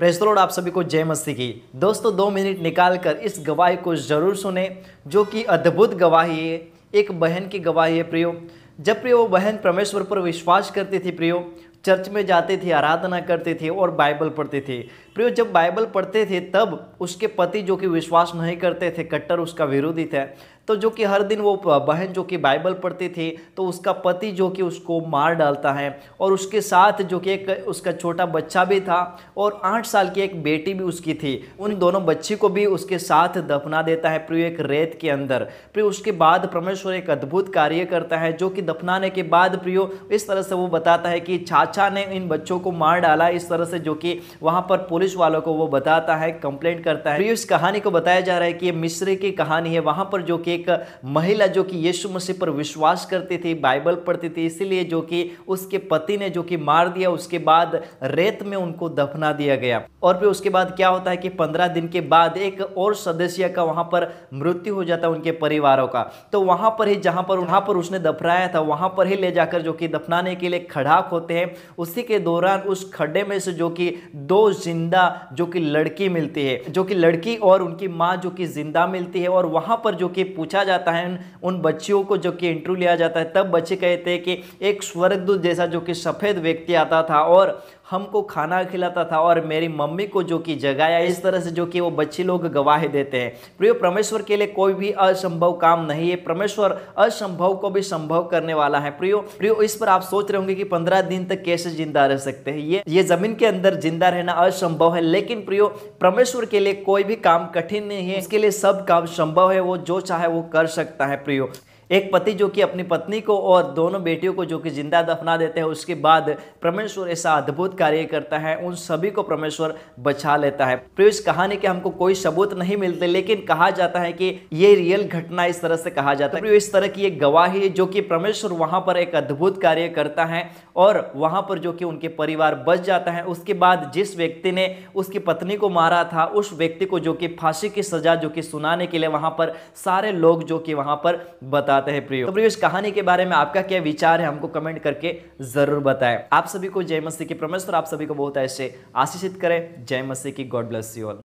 Praise the Lord. आप सभी को जय मसीह की। दोस्तों 2 मिनट निकाल कर इस गवाही को ज़रूर सुने जो कि अद्भुत गवाही है, एक बहन की गवाही है प्रियो। जब प्रियो वो बहन परमेश्वर पर विश्वास करती थी प्रियो, चर्च में जाते थे, आराधना करते थे और बाइबल पढ़ते थे प्रियो। जब बाइबल पढ़ते थे तब उसके पति जो कि विश्वास नहीं करते थे, कट्टर उसका विरोधी थे, तो जो कि हर दिन वो बहन जो कि बाइबल पढ़ती थी तो उसका पति जो कि उसको मार डालता है और उसके साथ जो कि एक उसका छोटा बच्चा भी था और 8 साल की एक बेटी भी उसकी थी। उन दोनों बच्ची को भी उसके साथ दफना देता है प्रियो, एक रेत के अंदर। प्रियो उसके बाद परमेश्वर एक अद्भुत कार्य करता है जो कि दफनाने के बाद प्रियो इस तरह से वो बताता है कि चाचा ने इन बच्चों को मार डाला, इस तरह से जो कि वहां पर पुलिस वालों को वो बताता है, कंप्लेंट करता है। प्रियो इस कहानी को बताया जा रहा है कि ये मिस्र की कहानी है। वहां पर जो कि एक महिला जो कि यीशु मसीह पर विश्वास करती थी, बाइबल पढ़ती थी, इसीलिए जो कि उसके पति ने जो कि मार दिया, उसके बाद रेत में उनको दफना दिया गया। और फिर उसके बाद क्या होता है कि 15 दिन के बाद एक और सदस्य का वहां पर मृत्यु हो जाता है, उनके परिवारों का। तो वहां पर ही जहां पर उसने दफनाया था वहां पर ही ले जाकर जो कि दफनाने के लिए खड़ाक होते हैं। उसी के दौरान उस खड्डे में से जो कि 2 जिंदा जो कि लड़की मिलती है, जो कि लड़की और उनकी माँ जो कि जिंदा मिलती है। और वहां पर जो कि पूछा जाता है उन बच्चियों को, जो कि इंटरव्यू लिया जाता है, तब बच्चे कहते हैं कि एक स्वर्गदूत जैसा जो कि सफेद व्यक्ति आता था और हमको खाना खिलाता था और मेरी मम्मी को जो कि जगाया। इस तरह से जो कि वो बच्चे लोग गवाही देते हैं। प्रियो परमेश्वर के लिए कोई भी असंभव काम नहीं है, परमेश्वर असंभव को भी संभव करने वाला है। प्रियो इस पर आप सोच रहे होंगे कि 15 दिन तक कैसे जिंदा रह सकते हैं। ये जमीन के अंदर जिंदा रहना असंभव है, लेकिन प्रियो परमेश्वर के लिए कोई भी काम कठिन नहीं है, उसके लिए सब काम संभव है। वो जो चाहे वो कर सकता है। प्रियो एक पति जो कि अपनी पत्नी को और दोनों बेटियों को जो कि जिंदा दफना देते हैं, उसके बाद परमेश्वर ऐसा अद्भुत कार्य करता है, उन सभी को परमेश्वर बचा लेता है। प्रियो इस कहानी के हमको कोई सबूत नहीं मिलते, लेकिन कहा जाता है कि ये रियल घटना इस तरह से कहा जाता है। प्रियो इस तरह की एक गवाही है जो कि परमेश्वर वहां पर एक अद्भुत कार्य करता है और वहां पर जो कि उनके परिवार बच जाता है। उसके बाद जिस व्यक्ति ने उसकी पत्नी को मारा था, उस व्यक्ति को जो कि फांसी की सजा जो कि सुनाने के लिए वहां पर सारे लोग जो कि वहां पर बताते हैं। प्रियो तो प्रियो इस कहानी के बारे में आपका क्या विचार है, हमको कमेंट करके जरूर बताएं। आप सभी को जय मसीह की। परमेश्वर आप सभी को बहुत ऐसे आशीषित करें। जय मसीह की। God bless you all.